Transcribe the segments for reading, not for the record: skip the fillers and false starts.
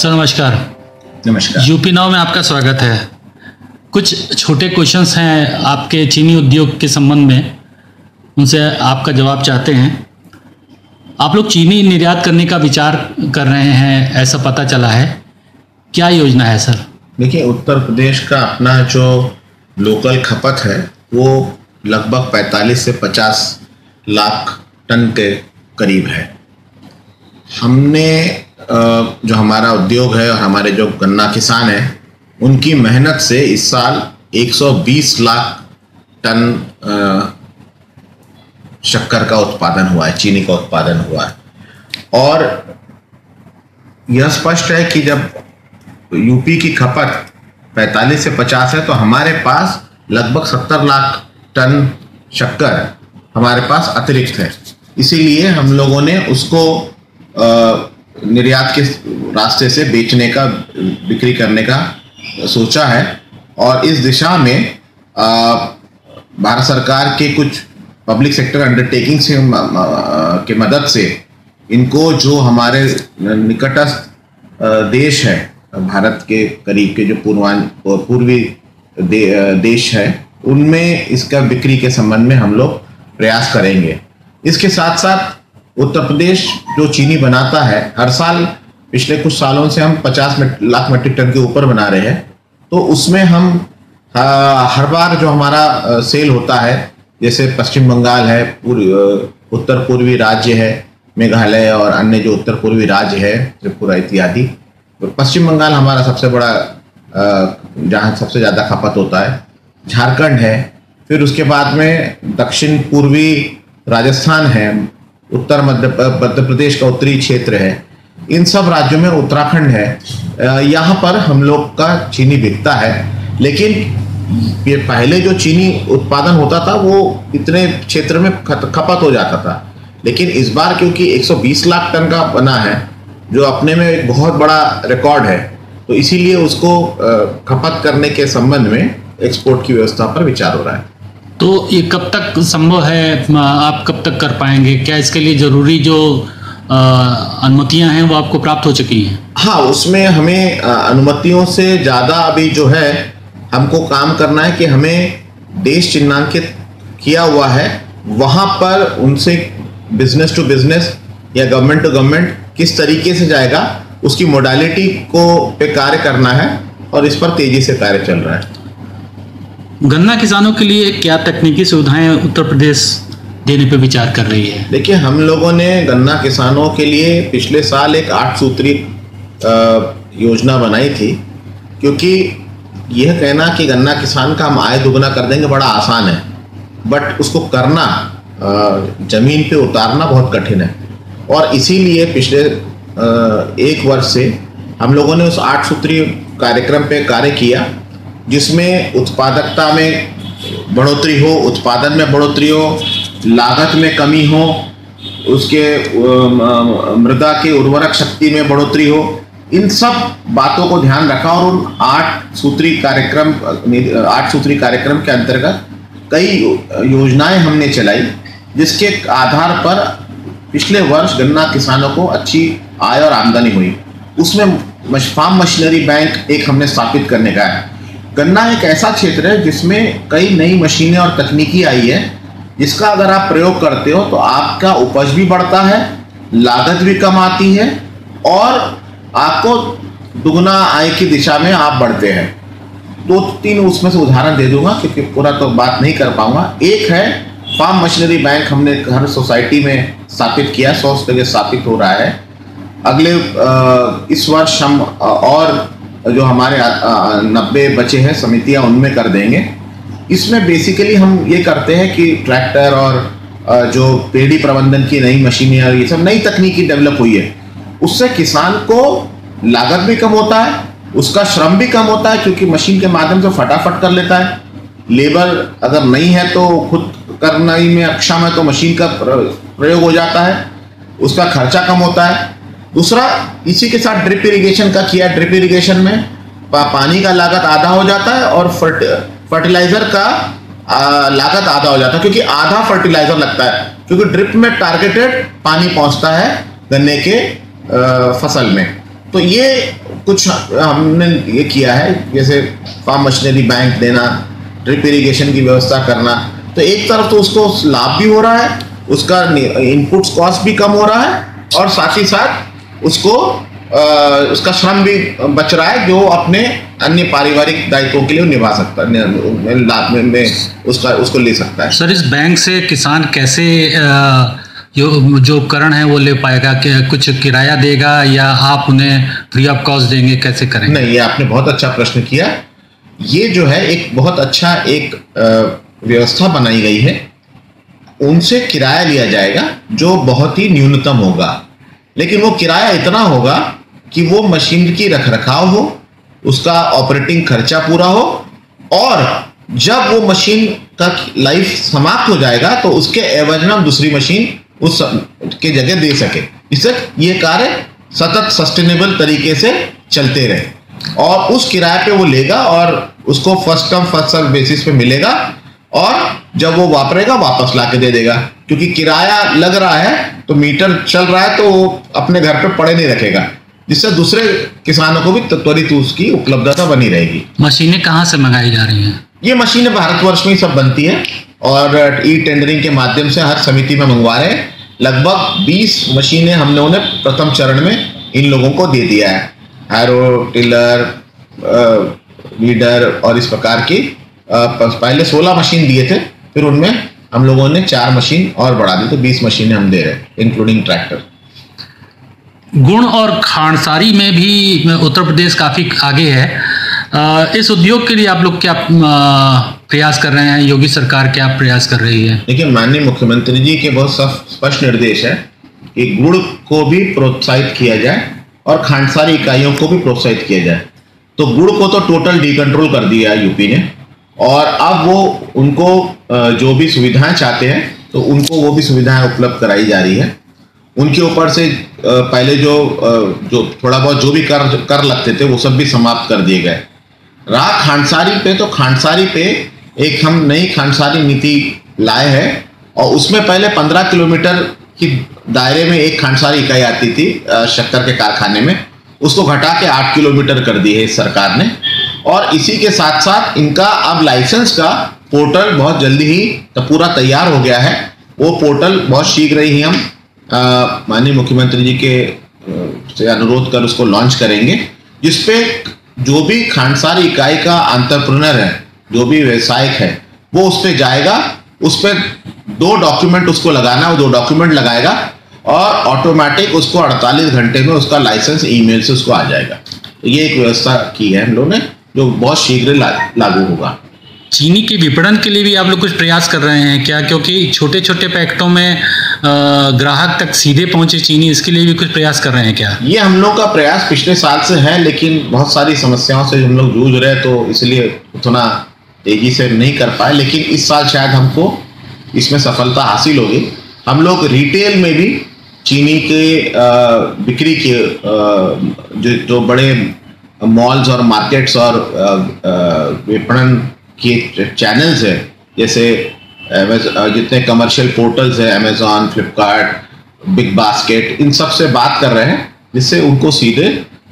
Sir नमस्कार। नमस्कार। UP now में आपका स्वागत है। कुछ छोटे क्वेश्चंस हैं आपके चीनी उद्योग के संबंध में, उनसे आपका जवाब चाहते हैं। आप लोग चीनी निर्यात करने का विचार कर रहे हैं, ऐसा पता चला है, क्या योजना है सर? देखिए, उत्तर प्रदेश का अपना जो लोकल खपत है वो लगभग 45 से 50 लाख टन के करीब है। हमने जो हमारा उद्योग है और हमारे जो गन्ना किसान हैं उनकी मेहनत से इस साल 120 लाख टन शक्कर का उत्पादन हुआ है, चीनी का उत्पादन हुआ है। और यह स्पष्ट है कि जब यूपी की खपत 45 से 50 है तो हमारे पास लगभग 70 लाख टन शक्कर हमारे पास अतिरिक्त है। इसीलिए हम लोगों ने उसको निर्यात के रास्ते से बेचने का, बिक्री करने का सोचा है। और इस दिशा में भारत सरकार के कुछ पब्लिक सेक्टर अंडरटेकिंग से के मदद से इनको जो हमारे निकटस्थ देश है, भारत के करीब के जो पूर्वी देश है, उनमें इसका बिक्री के संबंध में हम लोग प्रयास करेंगे। इसके साथ साथ उत्तर प्रदेश जो चीनी बनाता है, हर साल पिछले कुछ सालों से हम 50 लाख मीट्रिक टन के ऊपर बना रहे हैं। तो उसमें हम हर बार जो हमारा सेल होता है, जैसे पश्चिम बंगाल है, उत्तर पूर्वी राज्य है, मेघालय और अन्य जो उत्तर पूर्वी राज्य है, त्रिपुरा इत्यादि। पश्चिम बंगाल हमारा सबसे बड़ा, जहाँ सबसे ज़्यादा खपत होता है, झारखंड है, फिर उसके बाद में दक्षिण पूर्वी राजस्थान है, उत्तर मध्य प्रदेश का उत्तरी क्षेत्र है, इन सब राज्यों में उत्तराखंड है। यहाँ पर हम लोग का चीनी बिकता है। लेकिन ये पहले जो चीनी उत्पादन होता था वो इतने क्षेत्र में खपत हो जाता था, लेकिन इस बार क्योंकि 120 लाख टन का बना है, जो अपने में एक बहुत बड़ा रिकॉर्ड है, तो इसीलिए उसको खपत करने के संबंध में एक्सपोर्ट की व्यवस्था पर विचार हो रहा है। तो ये कब तक संभव है, आप कब तक कर पाएंगे? क्या इसके लिए जरूरी जो अनुमतियां हैं वो आपको प्राप्त हो चुकी हैं? हाँ, उसमें हमें अनुमतियों से ज़्यादा अभी जो है हमको काम करना है कि हमें देश चिन्हांकित किया हुआ है, वहाँ पर उनसे बिजनेस टू बिजनेस या गवर्नमेंट टू गवर्नमेंट किस तरीके से जाएगा, उसकी मोडालिटी को पे कार्य करना है और इस पर तेजी से कार्य चल रहा है। गन्ना किसानों के लिए क्या तकनीकी सुविधाएं उत्तर प्रदेश देने पर विचार कर रही है? देखिए, हम लोगों ने गन्ना किसानों के लिए पिछले साल एक 8 सूत्री योजना बनाई थी, क्योंकि यह कहना कि गन्ना किसान का हम आय दुगना कर देंगे बड़ा आसान है, बट उसको करना, जमीन पे उतारना बहुत कठिन है। और इसीलिए पिछले 1 वर्ष से हम लोगों ने उस 8 सूत्री कार्यक्रम पे कार्य किया, जिसमें उत्पादकता में बढ़ोतरी हो, उत्पादन में बढ़ोतरी हो, लागत में कमी हो, उसके मृदा के उर्वरक शक्ति में बढ़ोतरी हो, इन सब बातों को ध्यान रखा। और उन 8 सूत्री कार्यक्रम के अंतर्गत कई योजनाएं हमने चलाई, जिसके आधार पर पिछले वर्ष गन्ना किसानों को अच्छी आय और आमदनी हुई। उसमें फार्म मशीनरी बैंक एक हमने स्थापित करने का है। गन्ना एक ऐसा क्षेत्र है जिसमें कई नई मशीनें और तकनीकी आई है, जिसका अगर आप प्रयोग करते हो तो आपका उपज भी बढ़ता है, लागत भी कम आती है और आपको दुगना आय की दिशा में आप बढ़ते हैं। 2-3 उसमें से उदाहरण दे दूंगा, क्योंकि पूरा तो बात नहीं कर पाऊंगा। एक है फार्म मशीनरी बैंक, हमने हर सोसाइटी में स्थापित किया, 100 जगह स्थापित हो रहा है। अगले इस वर्ष हम और जो हमारे 90 बचे हैं समितियां, उनमें कर देंगे। इसमें बेसिकली हम ये करते हैं कि ट्रैक्टर और जो पेड़ी प्रबंधन की नई मशीनें और ये सब नई तकनीकी डेवलप हुई है, उससे किसान को लागत भी कम होता है, उसका श्रम भी कम होता है, क्योंकि मशीन के माध्यम से फटाफट कर लेता है। लेबर अगर नहीं है तो खुद करना ही में अक्षम है, तो मशीन का प्रयोग हो जाता है, उसका खर्चा कम होता है। दूसरा, इसी के साथ ड्रिप इरिगेशन का किया। ड्रिप इरिगेशन में पानी का लागत आधा हो जाता है और फर्टिलाइजर का लागत आधा हो जाता है, क्योंकि आधा फर्टिलाइजर लगता है, क्योंकि ड्रिप में टारगेटेड पानी पहुंचता है गन्ने के फसल में। तो ये कुछ हमने ये किया है, जैसे फार्म मशीनरी बैंक देना, ड्रिप इरिगेशन की व्यवस्था करना। तो एक तरफ तो उसको लाभ भी हो रहा है, उसका इनपुट्स कॉस्ट भी कम हो रहा है, और साथ ही साथ उसको उसका श्रम भी बच रहा है, जो अपने अन्य पारिवारिक दायित्वों के लिए निभा सकता है, लाभ में उसको ले सकता है। सर, इस बैंक से किसान कैसे जो उपकरण है वो ले पाएगा? कि कुछ किराया देगा या आप उन्हें फ्री ऑफ कॉस्ट देंगे, कैसे करेंगे? नहीं, ये आपने बहुत अच्छा प्रश्न किया। ये जो है एक बहुत अच्छा एक व्यवस्था बनाई गई है। उनसे किराया लिया जाएगा जो बहुत ही न्यूनतम होगा, लेकिन वो किराया इतना होगा कि वो मशीन की रखरखाव हो, उसका ऑपरेटिंग खर्चा पूरा हो, और जब वो मशीन का लाइफ समाप्त हो जाएगा तो उसके एवज में हम दूसरी मशीन उस के जगह दे सके, इससे ये कार्य सतत सस्टेनेबल तरीके से चलते रहे। और उस किराए पे वो लेगा और उसको first come first serve basis पे मिलेगा, और जब वो वापरेगा वापस ला के दे देगा। क्योंकि किराया लग रहा है तो मीटर चल रहा है, तो वो अपने घर पे पड़े नहीं रखेगा, जिससे दूसरे किसानों को भी त्वरित उसकी उपलब्धता बनी रहेगी। मशीनें कहाँ से मंगाई जा रही हैं? ये मशीनें भारतवर्ष में ही सब बनती है, और ई टेंडरिंग के माध्यम से हर समिति में मंगवा रहे हैं। लगभग 20 मशीनें हमने उन्हें प्रथम चरण में इन लोगों को दे दिया है। हैरो, टिलर, वीडर और इस प्रकार की पहले 16 मशीन दिए थे, फिर उनमें हम लोगों ने 4 मशीन और बढ़ा दी, तो 20 मशीनें हम दे रहे हैं, इंक्लूडिंग ट्रैक्टर। गुण और खांडसारी में भी उत्तर प्रदेश काफ़ी आगे है। इस उद्योग के लिए आप लोग क्या प्रयास कर रहे हैं? योगी सरकार क्या प्रयास कर रही है? देखिए, माननीय मुख्यमंत्री जी के बहुत स्पष्ट निर्देश है कि गुड़ को भी प्रोत्साहित किया जाए और खांडसारी इकाइयों को भी प्रोत्साहित किया जाए। तो गुड़ को तो टोटल डिकंट्रोल कर दिया है यूपी ने, और अब वो उनको जो भी सुविधाएं चाहते हैं तो उनको वो भी सुविधाएं उपलब्ध कराई जा रही है। उनके ऊपर से पहले जो थोड़ा बहुत जो भी कर लगते थे वो सब भी समाप्त कर दिए गए। रहा खांडसारी पे, तो खांडसारी पे एक हम नई खांडसारी नीति लाए हैं, और उसमें पहले 15 किलोमीटर की दायरे में एक खांडसारी इकाई आती थी शक्कर के कारखाने में, उसको घटा के 8 किलोमीटर कर दी है इस सरकार ने। और इसी के साथ साथ इनका अब लाइसेंस का पोर्टल बहुत जल्दी ही तो पूरा तैयार हो गया है। वो पोर्टल बहुत शीघ्र ही हम माननीय मुख्यमंत्री जी के से अनुरोध कर उसको लॉन्च करेंगे, जिसपे जो भी खांडसारी इकाई का एंटरप्रेन्योर है, जो भी व्यवसायिक है, वो उस पर जाएगा, उस पर 2 डॉक्यूमेंट उसको लगाना, वो 2 डॉक्यूमेंट लगाएगा और ऑटोमेटिक उसको 48 घंटे में उसका लाइसेंस ईमेल से उसको आ जाएगा। ये एक व्यवस्था की है हम लोगों ने, जो बहुत शीघ्र लागू होगा। चीनी के विपणन के लिए भी आप लोग कुछ प्रयास कर रहे हैं क्या? क्योंकि छोटे छोटे पैकेटों में ग्राहक तक सीधे पहुंचे चीनी, इसके लिए भी कुछ प्रयास कर रहे हैं क्या? ये हम लोग का प्रयास पिछले साल से है, लेकिन बहुत सारी समस्याओं से हम लोग जूझ रहे हैं, तो इसलिए उतना तेजी से नहीं कर पाए। लेकिन इस साल शायद हमको इसमें सफलता हासिल होगी। हम लोग रिटेल में भी चीनी के बिक्री के जो बड़े मॉल्स और मार्केट्स और विपणन के चैनल्स है, जैसे जितने कमर्शियल पोर्टल्स है, अमेजॉन, फ्लिपकार्ट, बिग बास्केट, इन सब से बात कर रहे हैं, जिससे उनको सीधे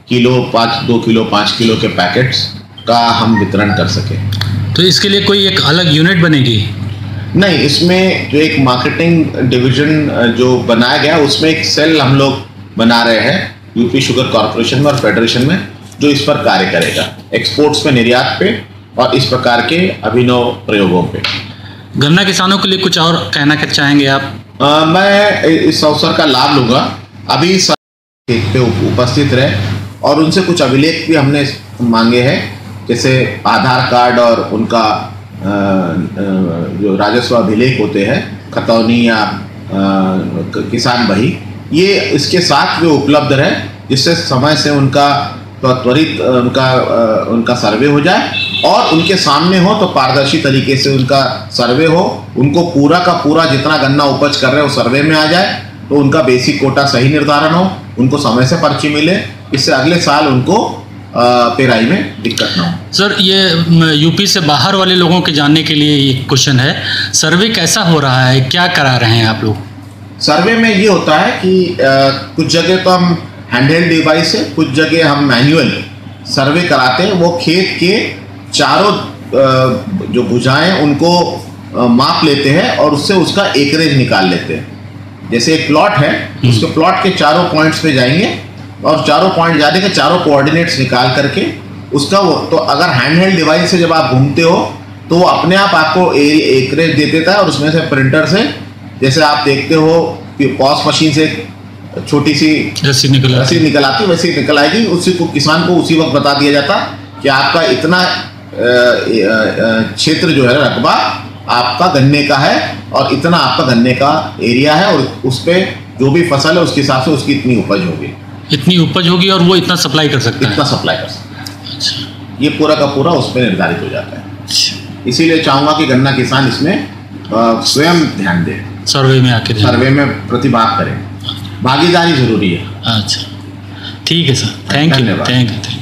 2 किलो 5 किलो के पैकेट्स का हम वितरण कर सके। तो इसके लिए कोई एक अलग यूनिट बनेगी? नहीं, इसमें जो एक मार्केटिंग डिवीजन जो बनाया गया, उसमें एक सेल हम लोग बना रहे हैं यूपी शुगर कॉर्पोरेशन में और फेडरेशन में, जो इस पर कार्य करेगा, एक्सपोर्ट्स पे, निर्यात पे और इस प्रकार के अभिनव प्रयोगों पे। गन्ना किसानों के लिए कुछ और कहना चाहेंगे आप? मैं इस अवसर का लाभ लूंगा, अभी पे उपस्थित रहे और उनसे कुछ अभिलेख भी हमने मांगे हैं, जैसे आधार कार्ड और उनका जो राजस्व अभिलेख होते हैं, खतौनी या किसान बही, ये इसके साथ जो उपलब्ध रहे, जिससे समय से उनका त्वरित उनका सर्वे हो जाए और उनके सामने हो तो पारदर्शी तरीके से उनका सर्वे हो, उनको पूरा का पूरा जितना गन्ना उपज कर रहे हो सर्वे में आ जाए, तो उनका बेसिक कोटा सही निर्धारण हो, उनको समय से पर्ची मिले, इससे अगले साल उनको पेराई में दिक्कत ना हो। सर, ये यूपी से बाहर वाले लोगों के जानने के लिए एक क्वेश्चन है, सर्वे कैसा हो रहा है, क्या करा रहे हैं आप लोग? सर्वे में ये होता है कि कुछ जगह तो हम हैंडहेल्ड डिवाइस से, कुछ जगह हम मैन्युअल सर्वे कराते हैं। वो खेत के चारों जो भुजाएं उनको माप लेते हैं और उससे उसका एकरेज निकाल लेते हैं। जैसे एक प्लॉट है, उसके प्लॉट के चारों पॉइंट्स पे जाएंगे और चारों पॉइंट जाने के चारों कोऑर्डिनेट्स निकाल करके उसका वो, तो अगर हैंडहेल्ड डिवाइस से जब आप घूमते हो तो वो अपने आप आपको एकरेज दे देता है और उसमें से प्रिंटर से, जैसे आप देखते हो कि पॉस मशीन से छोटी सी रस्सी निकल आती, वैसे ही निकल आएगी। उसी को किसान को उसी वक्त बता दिया जाता कि आपका इतना क्षेत्र जो है रकबा आपका गन्ने का है और इतना आपका गन्ने का एरिया है और उस पर जो भी फसल है उसके हिसाब से उसकी इतनी उपज होगी और वो इतना सप्लाई कर सकता है। अच्छा, ये पूरा का पूरा उस पर निर्धारित हो जाता है। इसीलिए चाहूँगा कि गन्ना किसान इसमें स्वयं ध्यान दे, सर्वे में प्रतिभाग करें, भागीदारी जरूरी है। अच्छा, ठीक है सर, थैंक यू।